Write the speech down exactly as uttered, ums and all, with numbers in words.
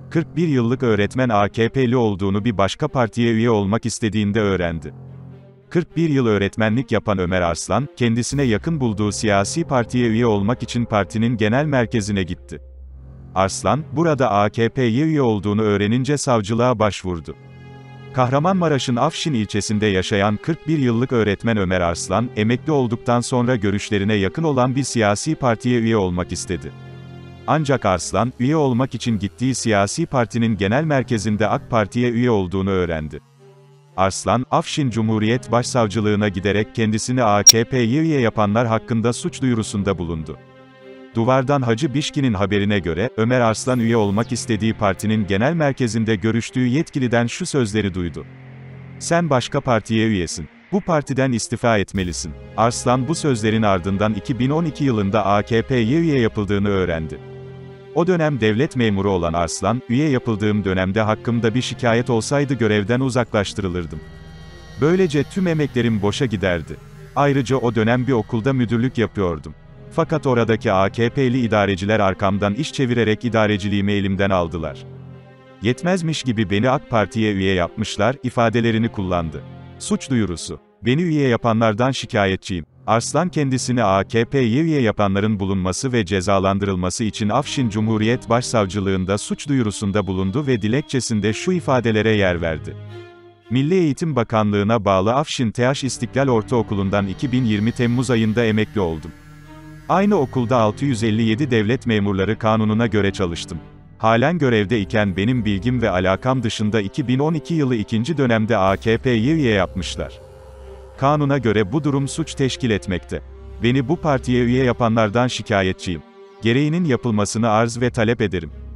kırk bir yıllık öğretmen A K P'li olduğunu bir başka partiye üye olmak istediğinde öğrendi. kırk bir yıl öğretmenlik yapan Ömer Arslan, kendisine yakın bulduğu siyasi partiye üye olmak için partinin genel merkezine gitti. Arslan, burada A K P'ye üye olduğunu öğrenince savcılığa başvurdu. Kahramanmaraş'ın Afşin ilçesinde yaşayan kırk bir yıllık öğretmen Ömer Arslan, emekli olduktan sonra görüşlerine yakın olan bir siyasi partiye üye olmak istedi. Ancak Arslan, üye olmak için gittiği siyasi partinin genel merkezinde AK Parti'ye üye olduğunu öğrendi. Arslan, Afşin Cumhuriyet Başsavcılığına giderek kendisini A K P'ye üye yapanlar hakkında suç duyurusunda bulundu. Duvardan Hacı Bişki'nin haberine göre, Ömer Arslan üye olmak istediği partinin genel merkezinde görüştüğü yetkiliden şu sözleri duydu. "Sen başka partiye üyesin. Bu partiden istifa etmelisin." Arslan bu sözlerin ardından iki bin on iki yılında A K P'ye üye yapıldığını öğrendi. O dönem devlet memuru olan Arslan, üye yapıldığım dönemde hakkımda bir şikayet olsaydı görevden uzaklaştırılırdım. Böylece tüm emeklerim boşa giderdi. Ayrıca o dönem bir okulda müdürlük yapıyordum. Fakat oradaki A K P'li idareciler arkamdan iş çevirerek idareciliğimi elimden aldılar. Yetmezmiş gibi beni AK Parti'ye üye yapmışlar, ifadelerini kullandı. Suç duyurusu. Beni üye yapanlardan şikayetçiyim. Arslan kendisini A K P'ye üye yapanların bulunması ve cezalandırılması için Afşin Cumhuriyet Başsavcılığında suç duyurusunda bulundu ve dilekçesinde şu ifadelere yer verdi. Milli Eğitim Bakanlığı'na bağlı Afşin T H İstiklal Ortaokulu'ndan iki bin yirmi Temmuz ayında emekli oldum. Aynı okulda altı yüz elli yedi Devlet Memurları Kanunu'na göre çalıştım. Halen görevde iken benim bilgim ve alakam dışında iki bin on iki yılı ikinci dönemde A K P'ye üye yapmışlar. Kanuna göre bu durum suç teşkil etmekte. Beni bu partiye üye yapanlardan şikayetçiyim. Gereğinin yapılmasını arz ve talep ederim.